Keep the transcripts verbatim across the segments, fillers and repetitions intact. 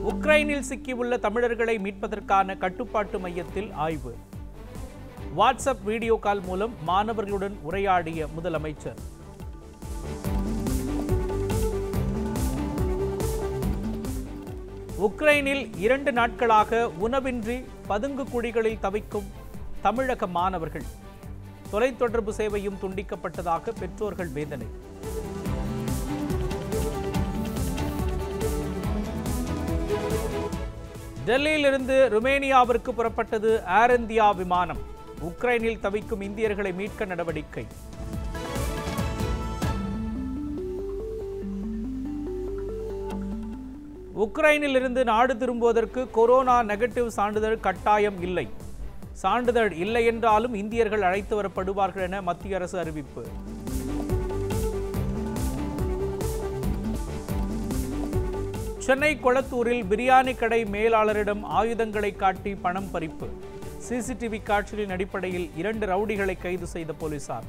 உக்ரைனில் சிக்கியுள்ள தமிழர்களை மீட்பதற்கான கட்டுப்பாட்டு மையத்தில் ஆய்வு. வாட்ஸ்அப் வீடியோ கால் மூலம் மாணவர்களுடன் உரையாடிய முதலமைச்சர். உக்ரைனில் இரண்டு நாட்களாக உணவின்றி பதுங்கு குழிகளில் தவிக்கும் தமிழக மாணவர்கள். தொலைத்தொடர்பு சேவையும் துண்டிக்கப்பட்டதாக பெற்றோர்கள் வேதனை. டெல்லியிலிருந்து ருமேனியாவிற்கு புறப்பட்டது ஏர் இந்தியா விமானம். உக்ரைனில் தவிக்கும் இந்தியர்களை மீட்க நடவடிக்கை. உக்ரைனில் இருந்து நாடு திரும்புவதற்கு கொரோனா நெகட்டிவ் சான்றிதழ் கட்டாயம் இல்லை. சான்றிதழ் இல்லை என்றாலும் இந்தியர்கள் அழைத்து வரப்படுவார்கள் என மத்திய அரசு அறிவிப்பு. சென்னை கொளத்தூரில் பிரியாணி கடை மேலாளரிடம் ஆயுதங்களை காட்டி பணம் பறிப்பு. சிசிடிவி காட்சிகளின் அடிப்படையில் இரண்டு ரவுடிகளை கைது செய்த போலீசார்.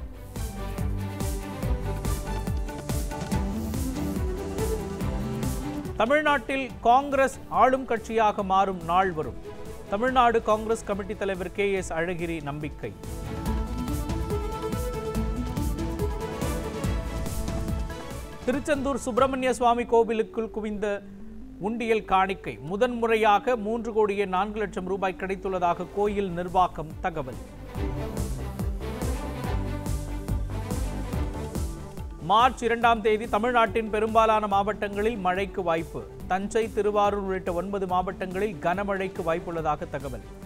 தமிழ்நாட்டில் காங்கிரஸ் ஆளும் கட்சியாக மாறும் நாள் வரும். தமிழ்நாடு காங்கிரஸ் கமிட்டி தலைவர் கே எஸ் அழகிரி நம்பிக்கை. திருச்செந்தூர் சுப்பிரமணிய சுவாமி கோவிலுக்குள் குவிந்த உண்டியல் காணிக்கை. முதன்முறையாக மூன்று கோடியே நான்கு லட்சம் ரூபாய் கிடைத்துள்ளதாக கோயில் நிர்வாகம் தகவல். மார்ச் இரண்டாம் தேதி தமிழ்நாட்டின் பெரும்பாலான மாவட்டங்களில் மழைக்கு வாய்ப்பு. தஞ்சை, திருவாரூர் உள்ளிட்ட ஒன்பது மாவட்டங்களில் கனமழைக்கு வாய்ப்புள்ளதாக தகவல்.